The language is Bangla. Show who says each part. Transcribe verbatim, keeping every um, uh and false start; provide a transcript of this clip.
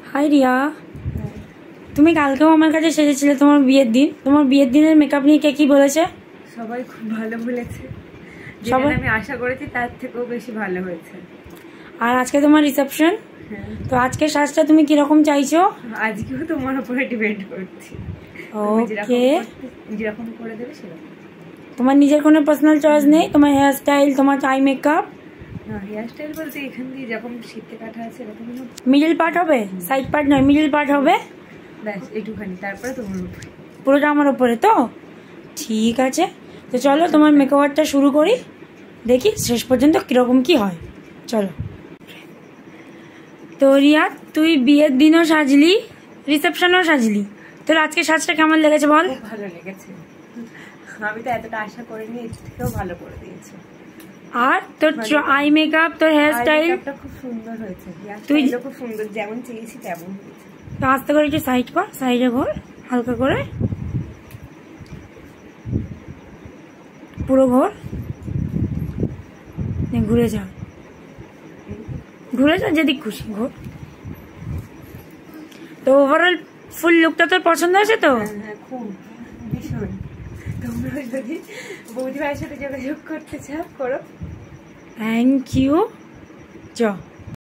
Speaker 1: হাই রিয়া, তুমি কালকেও আমার কাছে সেজেছিলে তোমার বিয়ের দিন। তোমার বিয়ের দিনের মেকআপ নিয়ে কে কি বলেছে?
Speaker 2: সবাই খুব ভালো বলেছে, সবাই আমি আশা করেছি তার থেকেও বেশি ভালো হয়েছে।
Speaker 1: আর আজকে তোমার রিসেপশন, তো আজকে সাজটা তুমি কিরকম চাইছো?
Speaker 2: আজকেও তোমার উপরে ডিপেন্ড করছি।
Speaker 1: ওকে,
Speaker 2: যেরকম করে দেবে সেরকম।
Speaker 1: তোমার নিজের কোনো পার্সোনাল চয়েস নেই? তোমার হেয়ার স্টাইল, তোমার আই মেকআপ?
Speaker 2: না, হেয়ার স্টাইল বলতে এখান দিয়ে যখন শীতে কাটা আছে এরকম
Speaker 1: মিডল পার্ট হবে, সাইড পার্ট নয়, মিডল পার্ট হবে
Speaker 2: ব্যাস একটুখানি, তারপরে তোমার উপরে
Speaker 1: পুরোটা আমার উপরে। তো ঠিক আছে, তো চলো তোমার মেকওভারটা শুরু করি, দেখি শেষ পর্যন্ত কিরকম কি হয়। চলো। তো রিয়া, তুই বিয়ের দিনও সাজলি, রিসেপশনও সাজলি, তোর আজকে সাজটা কেমন লেগেছে বল?
Speaker 2: ভালো লেগেছে, আমি তো এতটা আশা করিনি, এর থেকেও ভালো করে দিয়েছো।
Speaker 1: আর তোর আই মেকআপ, তোর হেয়ার স্টাইল
Speaker 2: খুব সুন্দর হয়েছে,
Speaker 1: তুই
Speaker 2: খুব সুন্দর, যেমন চেয়েছি তেমন হয়েছে।
Speaker 1: তো আস্তে করে একটু সাইড কর, সাইডে ঘোর হালকা করে, পুরো ঘোর, ঘুরে যা, ঘুরে যা যেদিক খুশি ঘোর। তো ওভারঅল ফুল লুকটা তোর পছন্দ হয়েছে তো?
Speaker 2: হ্যাঁ খুব ভীষণ। তোমরা যদি বৌদি ভাইয়ের সাথে যোগাযোগ করতে চাও করো।
Speaker 1: Thank you. চ